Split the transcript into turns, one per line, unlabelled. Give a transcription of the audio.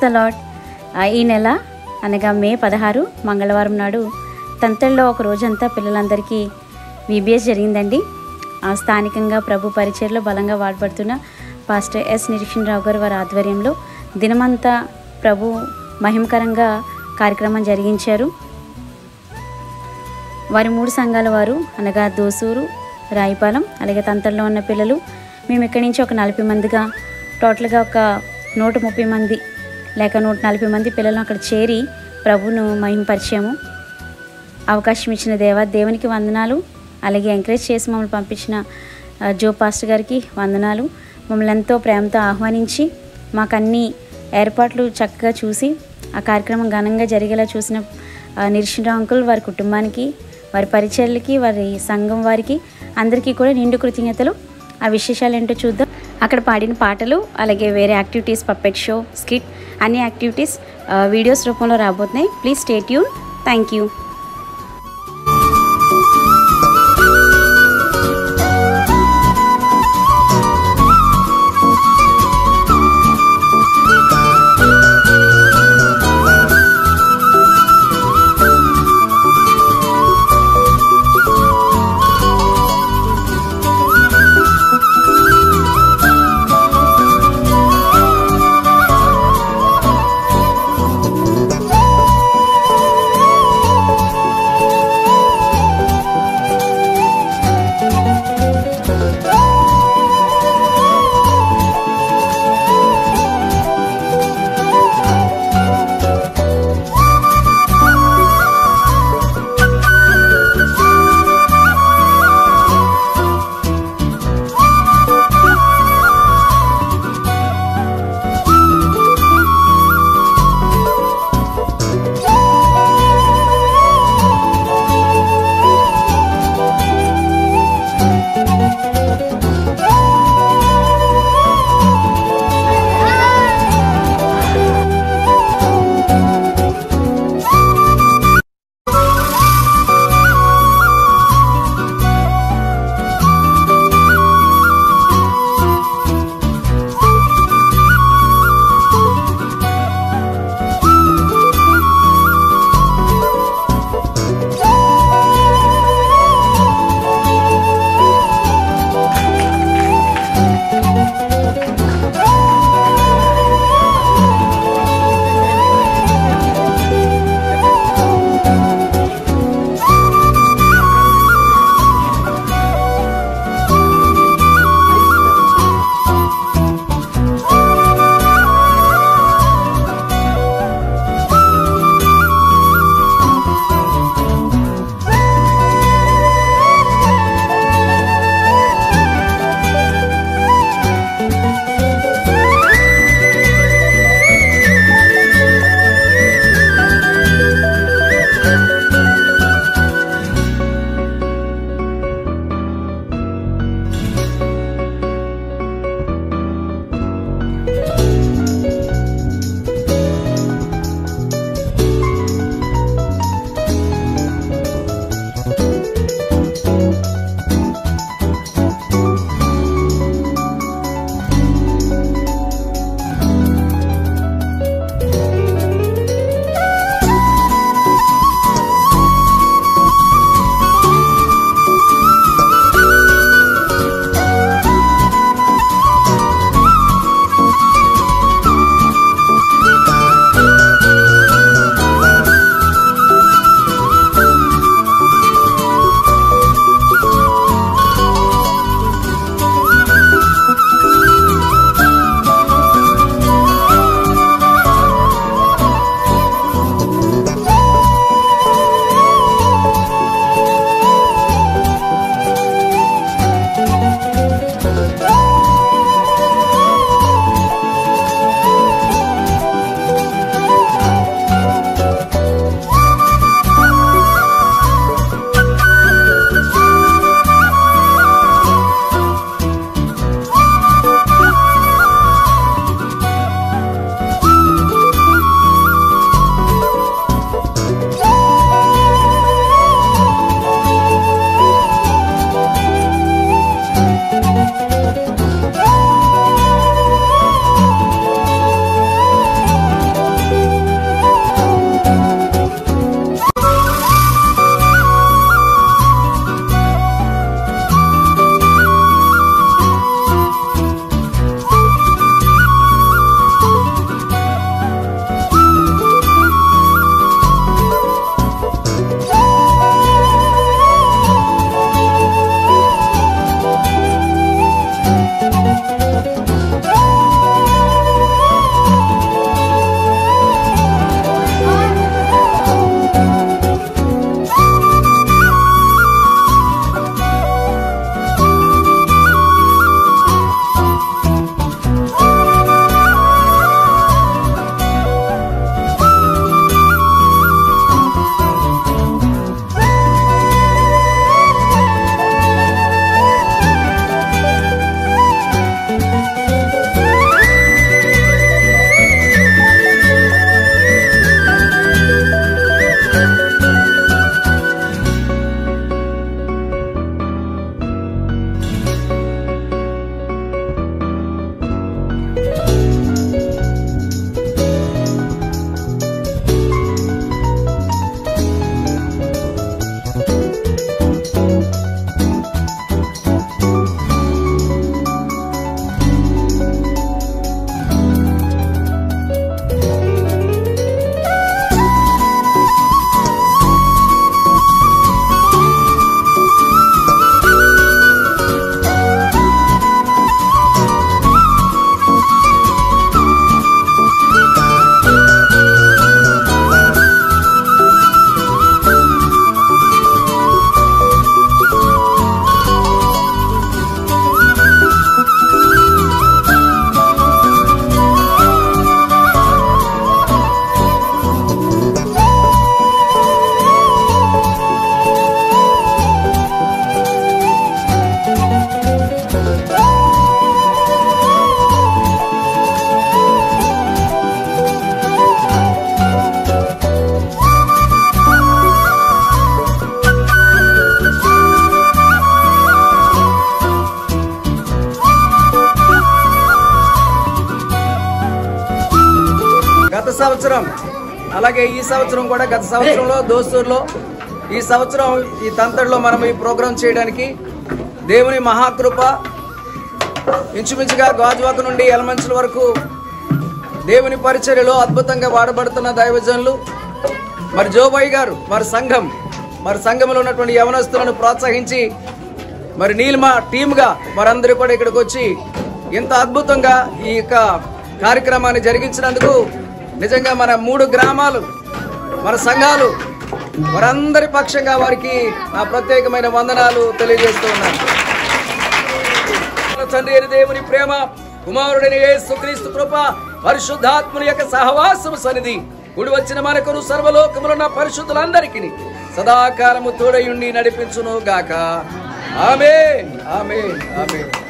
The lord. ఈ నెల అనగా మే 16 మంగళవారం నాడు తంతల్లో ఒక రోజంతా పిల్లలందరికీ VBS జరిగిందండి. స్థానికంగా ప్రభు పరిచర్లో బలంగా వాడబడుతున్న పాస్టర్ ఎస్ నిరీక్షణరావు గారు వారి ఆధ్వర్యంలో దినమంతా ప్రభు మహిమకరంగా కార్యక్రమం జరిగించారు. వారి 3 సంఘాల వారు అనగా దోసూరు, రాయిపాలెం అలాగే తంతల్లో ఉన్న పిల్లలు మేము ఇక్కడి నుంచి ఒక 40 మందిగా టోటల్గా ఒక 130 మంది లేక 140 మంది పిల్లలను అక్కడ చేరి ప్రభువును మహిమపరిచాము. అవకాశం ఇచ్చిన దేవునికి వందనాలు. అలాగే ఎంకరేజ్ చేసి మమ్మల్ని పంపించిన జో పాస్టర్ గారికి వందనాలు. మమ్మల్ని ఎంతో ప్రేమతో ఆహ్వానించి మాకు అన్ని ఏర్పాట్లు చక్కగా చూసి ఆ కార్యక్రమం ఘనంగా జరిగేలా చూసిన నిరీక్షణరావు అంకుల్, వారి కుటుంబానికి, వారి పరిచర్లకి, వారి సంఘం వారికి అందరికీ కూడా నిండు కృతజ్ఞతలు. ఆ విశేషాలు ఏంటో చూద్దాం. అక్కడ పాడిన పాటలు అలాగే వేరే యాక్టివిటీస్, పప్పెట్ షో, స్కిట్ అన్ని యాక్టివిటీస్ వీడియోస్ రూపంలో రాబోతున్నాయి. Please stay tune. Thank you.
సంవత్సరం అలాగే ఈ సంవత్సరం కూడా గత సంవత్సరంలో దోస్తూరులో ఈ సంవత్సరం ఈ తంతడిలో మనం ఈ ప్రోగ్రాం చేయడానికి దేవుని మహాకృప. ఇంచుమించుగా గాజువాక నుండి ఎలమంచుల వరకు దేవుని పరిచర్యలో అద్భుతంగా వాడబడుతున్న దైవజనులు మరి జోబాయి గారు మరి సంఘంలో ఉన్నటువంటి యవనస్తులను ప్రోత్సహించి మరి నీలిమ టీమ్గా వారందరూ కూడా ఇక్కడికి వచ్చి ఇంత అద్భుతంగా ఈ యొక్క కార్యక్రమాన్ని జరిగించినందుకు నిజంగా మన 3 గ్రామాలు మన సంఘాలు వారందరి పక్షంగా వారికి నా ప్రత్యేకమైన వందనాలు తెలియజేస్తూ ఉన్నాను. తండ్రి అయిన దేవుని ప్రేమ, కుమారుడైన యేసుక్రీస్తు కృప, పరిశుద్ధాత్ముని యొక్క సహవాసము సన్నిధి కూడి వచ్చిన మనకును సర్వలోకములున్న పరిశుద్ధులందరికీ సదాకాలము తోడయుండి నడిపించును గాక. ఆమేన్ ఆమేన్ ఆమేన్.